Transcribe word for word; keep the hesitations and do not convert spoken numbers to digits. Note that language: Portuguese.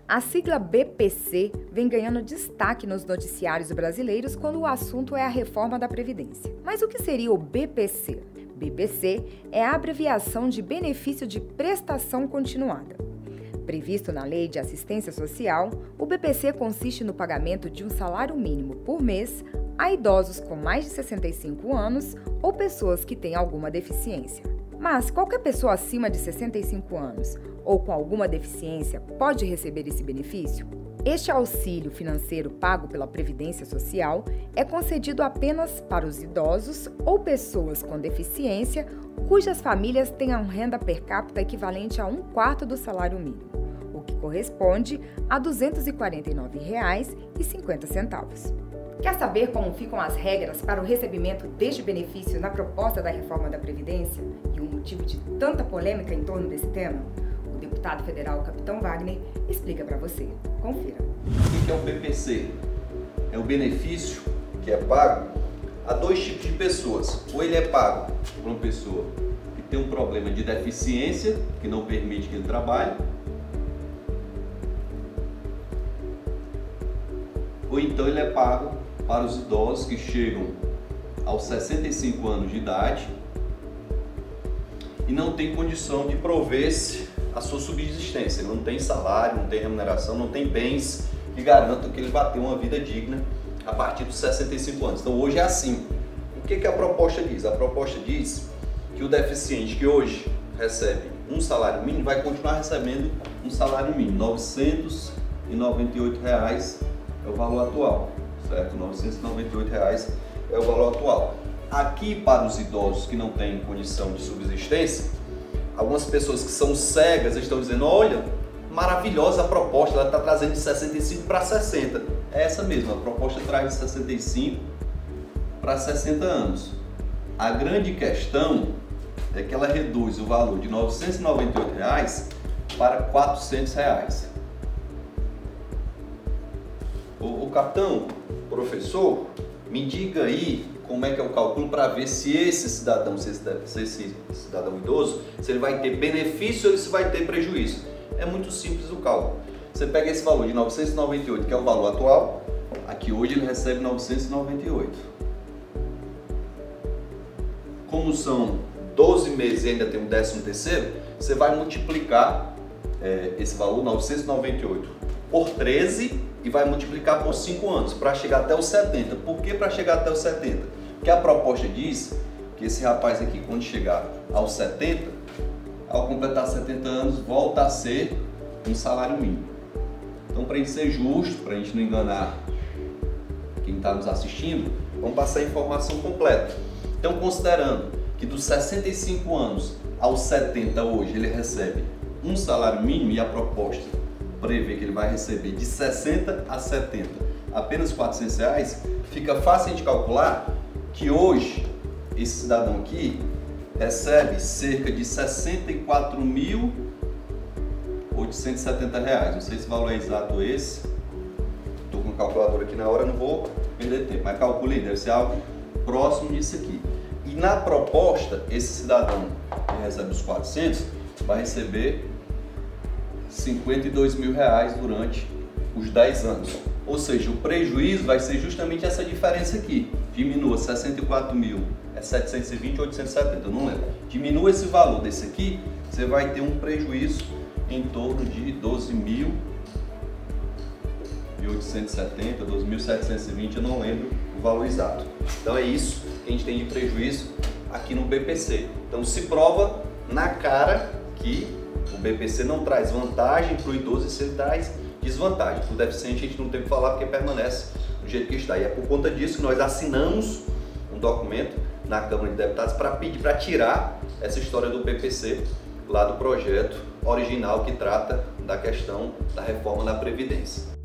A sigla B P C vem ganhando destaque nos noticiários brasileiros quando o assunto é a reforma da Previdência. Mas o que seria o B P C? B P C é a abreviação de Benefício de Prestação Continuada. Previsto na Lei de Assistência Social, o B P C consiste no pagamento de um salário mínimo por mês a idosos com mais de sessenta e cinco anos ou pessoas que têm alguma deficiência. Mas qualquer pessoa acima de sessenta e cinco anos ou com alguma deficiência pode receber esse benefício? Este auxílio financeiro pago pela Previdência Social é concedido apenas para os idosos ou pessoas com deficiência cujas famílias tenham renda per capita equivalente a um quarto do salário mínimo, o que corresponde a duzentos e quarenta e nove reais e cinquenta centavos. Quer saber como ficam as regras para o recebimento deste benefício na proposta da reforma da Previdência e o motivo de tanta polêmica em torno desse tema? O deputado federal Capitão Wagner explica para você. Confira. O que é o B P C? É o benefício que é pago a dois tipos de pessoas. Ou ele é pago por uma pessoa que tem um problema de deficiência, que não permite que ele trabalhe, ou então ele é pago para os idosos que chegam aos sessenta e cinco anos de idade e não tem condição de prover-se a sua subsistência. Ele não tem salário, não tem remuneração, não tem bens que garantam que ele vai ter uma vida digna a partir dos sessenta e cinco anos. Então hoje é assim. O que, que a proposta diz? A proposta diz que o deficiente que hoje recebe um salário mínimo vai continuar recebendo um salário mínimo, novecentos e noventa e oito reais é o valor atual. Certo? novecentos e noventa e oito reais é o valor atual. Aqui, para os idosos que não têm condição de subsistência, algumas pessoas que são cegas estão dizendo: olha, maravilhosa a proposta, ela está trazendo de sessenta e cinco para sessenta. É essa mesma, a proposta traz de sessenta e cinco para sessenta anos. A grande questão é que ela reduz o valor de novecentos e noventa e oito reais para quatrocentos reais. O, o capitão, professor, me diga aí como é que é o cálculo para ver se esse cidadão, se esse, se esse cidadão idoso, se ele vai ter benefício ou se vai ter prejuízo. É muito simples o cálculo. Você pega esse valor de novecentos e noventa e oito, que é o valor atual, aqui hoje ele recebe novecentos e noventa e oito. Como são doze meses e ainda tem um décimo terceiro, você vai multiplicar é, esse valor, novecentos e noventa e oito, por treze e vai multiplicar por cinco anos para chegar até os setenta. Por que para chegar até os setenta? Porque a proposta diz que esse rapaz aqui, quando chegar aos setenta, ao completar setenta anos, volta a ser um salário mínimo. Então, para a gente ser justo, para a gente não enganar quem está nos assistindo, vamos passar a informação completa. Então, considerando que dos sessenta e cinco anos aos setenta hoje ele recebe um salário mínimo e a proposta prevê que ele vai receber de sessenta a setenta apenas quatrocentos reais, fica fácil de calcular que hoje esse cidadão aqui recebe cerca de sessenta e quatro mil oitocentos e setenta reais. Não sei se o valor é exato esse, estou com o calculador aqui na hora, não vou perder tempo, mas calculei, deve ser algo próximo disso aqui. E na proposta, esse cidadão que recebe os quatrocentos vai receber cinquenta e dois mil reais durante os dez anos. Ou seja, o prejuízo vai ser justamente essa diferença aqui. Diminua sessenta e quatro mil, é setecentos e vinte, oitocentos e setenta, eu não lembro. Diminua esse valor desse aqui, você vai ter um prejuízo em torno de doze mil e oitocentos e setenta, doze mil setecentos e vinte, eu não lembro o valor exato. Então é isso que a gente tem de prejuízo aqui no B P C. Então se prova na cara que o B P C não traz vantagem para o idoso e se traz desvantagem. Para o deficiente a gente não tem o que falar porque permanece do jeito que está. E é por conta disso que nós assinamos um documento na Câmara de Deputados para pedir para tirar essa história do B P C lá do projeto original que trata da questão da reforma da Previdência.